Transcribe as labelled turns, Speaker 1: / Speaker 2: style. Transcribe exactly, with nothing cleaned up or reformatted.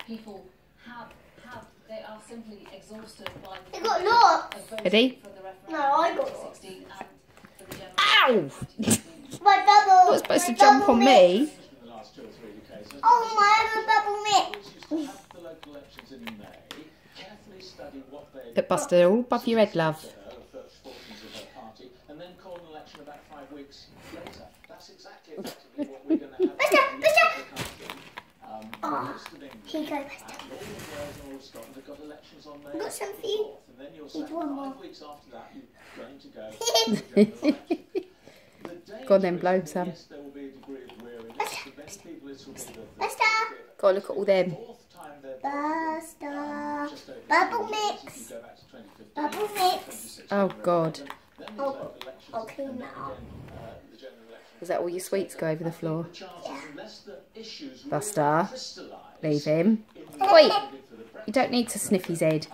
Speaker 1: people have, have, they are simply exhausted by the
Speaker 2: I got lost.
Speaker 3: Ready?
Speaker 2: No, I got lost.
Speaker 3: Ow!
Speaker 2: My bubble.
Speaker 3: You're supposed
Speaker 2: my
Speaker 3: to jump
Speaker 2: bubble
Speaker 3: on
Speaker 2: mix.
Speaker 3: me.
Speaker 2: Oh, my bubble mix.
Speaker 3: Look, Buster, all above your head, love.
Speaker 2: Buster, Buster. Oh, here you go, Buster. I've got some for you. Need one more.
Speaker 3: Go on then, blow some.
Speaker 2: Buster, Buster.
Speaker 3: Go on, look at all them.
Speaker 2: Buster. Bubble mix. Bubble mix.
Speaker 3: Oh, God.
Speaker 2: Oh, I'll clean that up.
Speaker 3: Is that all your sweets go over the floor?
Speaker 2: Yeah.
Speaker 3: Buster, leave him. Wait, you don't need to sniff his head.